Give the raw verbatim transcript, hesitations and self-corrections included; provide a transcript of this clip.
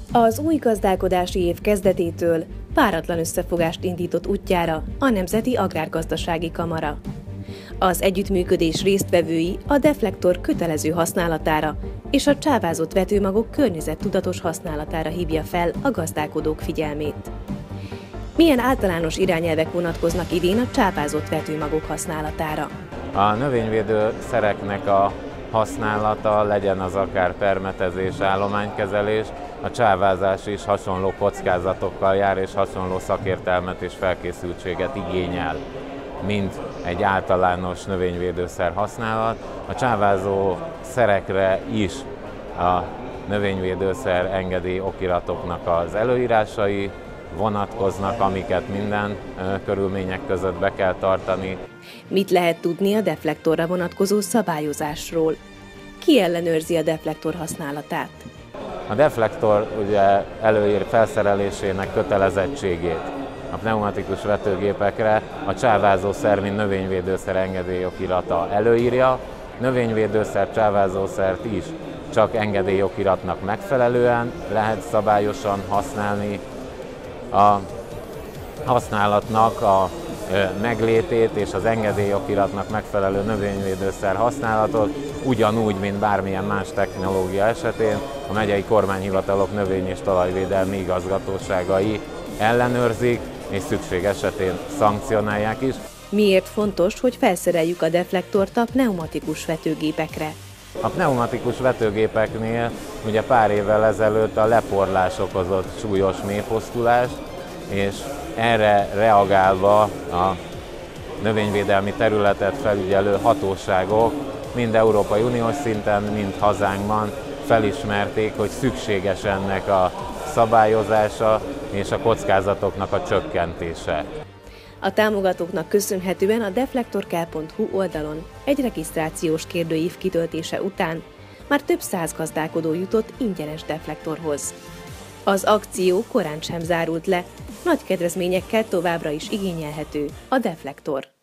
Az új gazdálkodási év kezdetétől páratlan összefogást indított útjára a Nemzeti Agrárgazdasági Kamara. Az együttműködés résztvevői a deflektor kötelező használatára és a csávázott vetőmagok környezettudatos használatára hívja fel a gazdálkodók figyelmét. Milyen általános irányelvek vonatkoznak idén a csávázott vetőmagok használatára? A növényvédőszereknek a használata, legyen az akár permetezés, állománykezelés, a csávázás is hasonló kockázatokkal jár, és hasonló szakértelmet és felkészültséget igényel, mint egy általános növényvédőszer használat. A csávázó szerekre is a növényvédőszer engedély okiratoknak az előírásai vonatkoznak, amiket minden körülmények között be kell tartani. Mit lehet tudni a deflektorra vonatkozó szabályozásról? Ki ellenőrzi a deflektor használatát? A deflektor ugye előír felszerelésének kötelezettségét a pneumatikus vetőgépekre a csávázószer, mint növényvédőszer engedélyokirata előírja. Növényvédőszer, csávázószert is csak engedélyokiratnak megfelelően lehet szabályosan használni. A használatnak a meglétét és az engedélyokiratnak megfelelő növényvédőszer használatot ugyanúgy, mint bármilyen más technológia esetén a megyei kormányhivatalok növény- és talajvédelmi igazgatóságai ellenőrzik, és szükség esetén szankcionálják is. Miért fontos, hogy felszereljük a deflektort a pneumatikus vetőgépekre? A pneumatikus vetőgépeknél ugye pár évvel ezelőtt a leporlás okozott súlyos mélypusztulást, és erre reagálva a növényvédelmi területet felügyelő hatóságok mind Európai Uniós szinten, mind hazánkban felismerték, hogy szükséges ennek a szabályozása és a kockázatoknak a csökkentése. A támogatóknak köszönhetően a deflektorkel pont hu oldalon egy regisztrációs kérdőív kitöltése után már több száz gazdálkodó jutott ingyenes deflektorhoz. Az akció korán sem zárult le, nagy kedvezményekkel továbbra is igényelhető a deflektor.